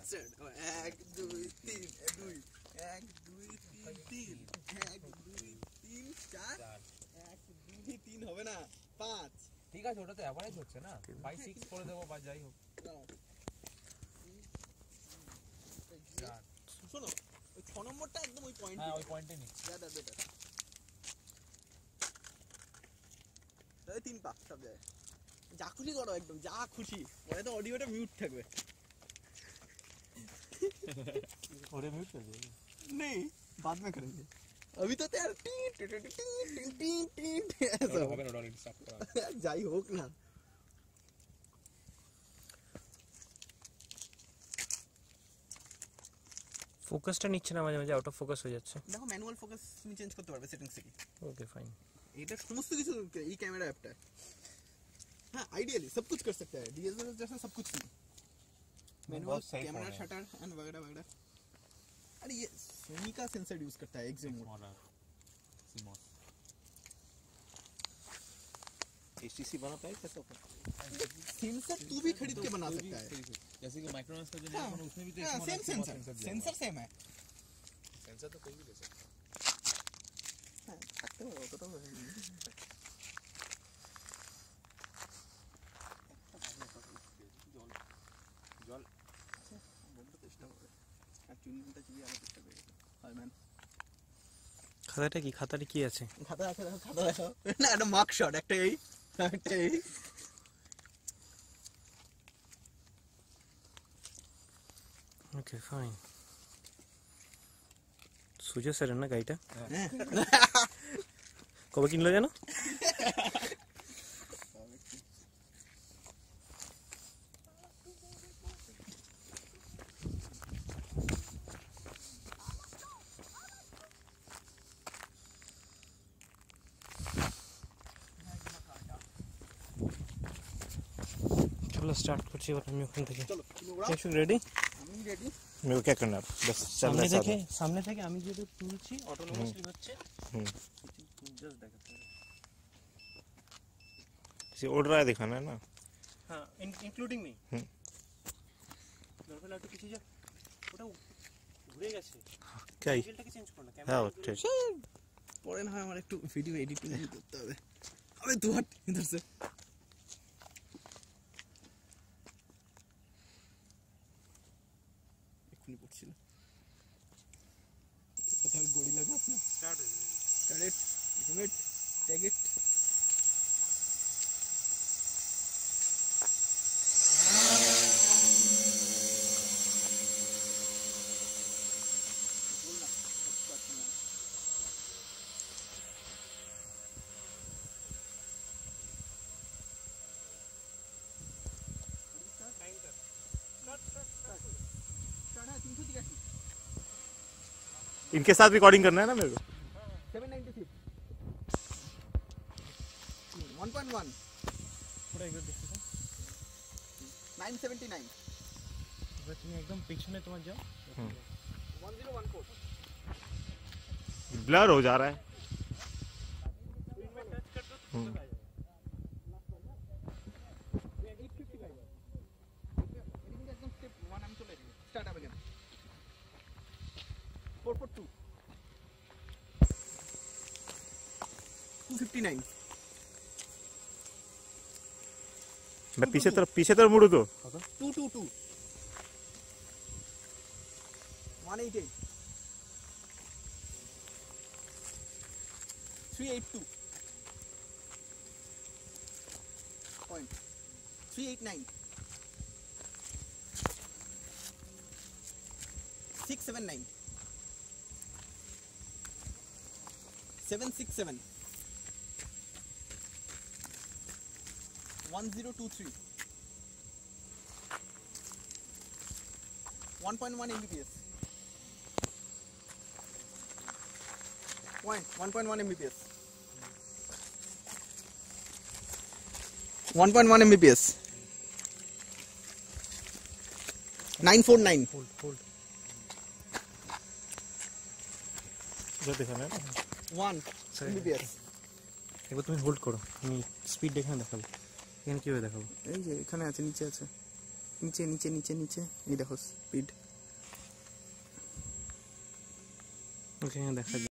Set 1 2 3 2 1 2 3 1 2 3 4 1 2 3 হবে না 5 ঠিক আছে ওটা তো এভারেজ হচ্ছে না বাই 6 করে দেব বা যাই হোক শোনো ওই 6 নম্বরটা একদম ওই পয়েন্টে হ্যাঁ ওই পয়েন্টে নিচ্ছি দাদা বেটার তাহলে 3 পাক সব যায় যা খুশি করো একদম যা খুশি পরে তো অডিওটা মিউট থাকবে और म्यूट कर दे नहीं बाद में करेंगे अभी तो यार टी टी टी टी टी टी ऐसा হবে না অলরেডি স্টার্ট করা যাই হোক না ফোকাসটা নিচ্ছে না মাঝে মাঝে আউট অফ ফোকাস হয়ে যাচ্ছে দেখো ম্যানুয়াল ফোকাস তুমি চেঞ্জ করতে পারবে সেটিংস থেকে ओके फाइन এটা সমস্ত কিছু এই ক্যামেরা অ্যাপটা हाँ आइडियली सब कुछ कर सकता है डीएसएलआर जैसा सब कुछ नहीं मैनुअल कैमरा शटर एंड वगैरह वगैरह अरे ये सोनी का सेंसर यूज करता है एक्स मोड सीमोस एचटीसी बनाता है कैसा सेंसर तू भी खरीद के बना सकता है जैसे कि माइक्रोमैक्स का जो नया बना उसमें भी तो सेम सेंसर सेम है सेंसर तो कोई भी ले सकता है सकते हो तो জল বন্ধ চেষ্টা করে আর চুনটা চিবিয়ে আলো চেষ্টা করে হাই ম্যান খাতাটা কি আছে খাতা দেখো না একটা মার্ক শট একটা এই ওকে ফাইন সুজা স্যার না গাড়িটা কবে কিনলো জানো चलो स्टार्ट करছি এবার আমি ওখান থেকে চলো তুমি ওড়াও একটু রেডি আমি রেডি मेरे को क्या करना है बस चलना है সামনে থেকে আমি যেটা তুলছি অটোনোমাসলি হচ্ছে জাস্ট দেখাতে किसी उड़ रहा है दिखाना है ना হ্যাঁ ইনক্লুডিং মি নরমাল একটু কিছু যা ওটা ঘুরে গেছে क्या ही অ্যাঙ্গেলটাকে চেঞ্জ করো না हाँ ठीक পরে না হয় আমার একটু ভিডিও এডিটিং করতে হবে আবে তুই হাট इधर से এখনি পড়ছিল কোথাও গড়ি লাগবে না start it limit take it इनके साथ रिकॉर्डिंग करना है ना मेरे को 796 1.1 পুরো একটু দেখতে 979 এবার তুমি একদম পিছনে তোমার যাও 1014 ब्लर हो जा रहा है Start up again. 442 259 मैं पीछे तरफ मुड़ू तो 222 188 382 point 389 679 767 1023 1.1 Mbps 1.1 Mbps 1.1 Mbps 949 hold जो दिखाना है ना 1 Mbps একবার তুমি হোল্ড করো আমি স্পিড দেখে দেখাবো এখানে কিভাবে দেখাবো এই যে এখানে আছে নিচে আছে নিচে নিচে নিচে নিচে এই দেখো স্পিড। ওকে, দেখা